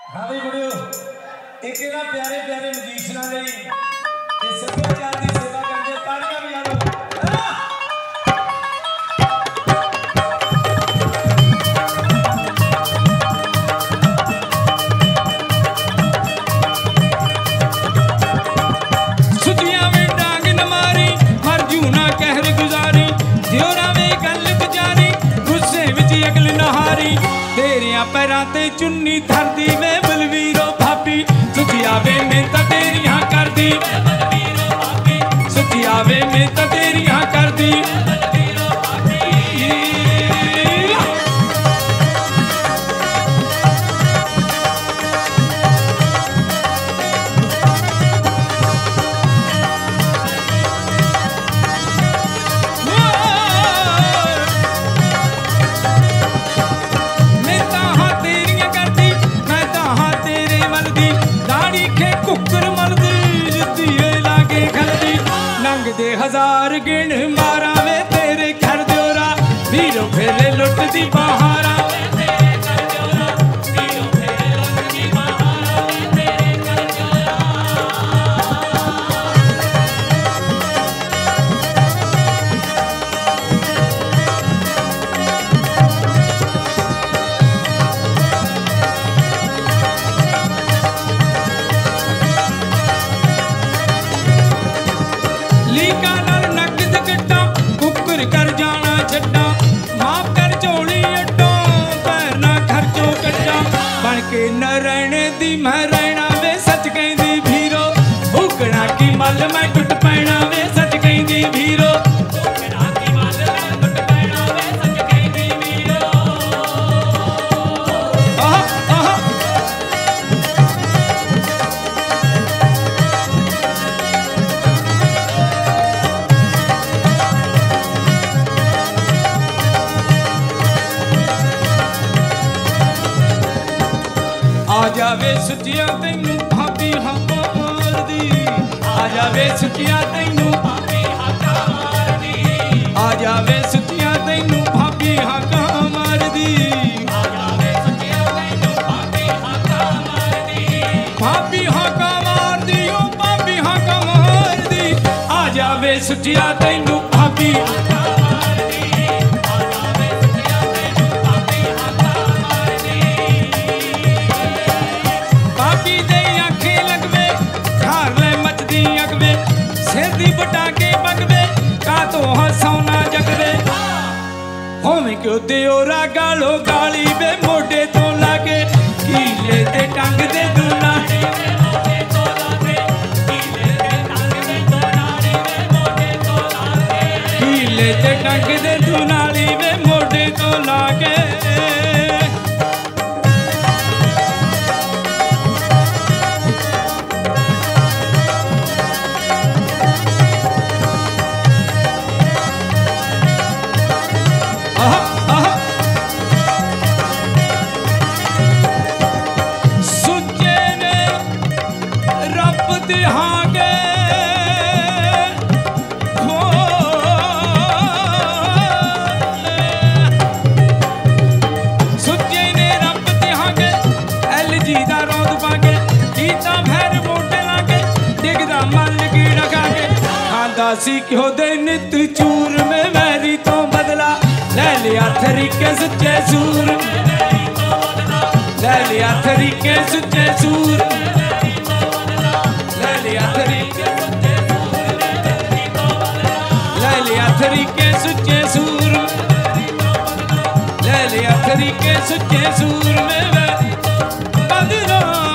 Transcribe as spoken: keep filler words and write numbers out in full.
हाँ भाई मुड़ियो एक ना प्यारे प्यारे मजीशना नहीं ये सभ्याचार की सेवा करते तालियां भी यारो सुतिया में डांग न मारी मर जू ना कहर गुजारी दियोरा में गल गुजारी गुस्से विच अगल नहारी तेरिया पैरां ते चुन्नी धरदी वे बलवीरो भाभी सुखिया वे मैं तां तेरियां करदी सुखिया वे मैं तां तेरियां करदी दे हजार गिण मारा वे तेरे घर द्योरा भीरो फेरे लुटदी बहारा वे तेरे घर द्योरा भीरो फेरे लुटदी बहारा वे तेरे घर द्योरा लीका नाल नकद कट्टा कुकर कर जाना छड्डा माफ कर झोली अड्डो पैर ना खर्चो कट्टा बन के न रहने दी मैं रहना वे सच कहंदी भीरो भूकना की मल मैं टुट पैना वे सच कहंदी भीरो भूकना की मल मैं टुट पैना वे सच कहंदी भीरो आहा आहा आ जावे सुचिया तैनू भाभी हाका मारदी आ जावे सुचिया तैनू भाभी हाका मारदी आ जावे सुचिया तैनू भाभी हाका मारदी आ जावे सुचिया तैनू भाभी हाका मारदी भाभी हाका मारदी ओ भाभी हाका मारदी आ जावे सुचिया तैनू भाभी हाका बटाके बगवे का तो हसौना जगवे होवे क्यों दियोरा गालो गाली वे मोटे तो लागे कीले ते टंग दे दुनाड़ी वे मोटे तो लागे कीले ते टंग दे दुनाड़ी वे मोटे तो लागे कीले ते टंग दे दुनाड़ी वे मोटे तो लागे सी क्यों दे नित चूर में मैरी तो बदला ले लिया तरीके सच्चे सूर ले लिया तरीके सच्चे सूर ले लिया तरीके ले लिया तरीके सच्चे सूर ले लिया तरीके सच्चे सूर में बदला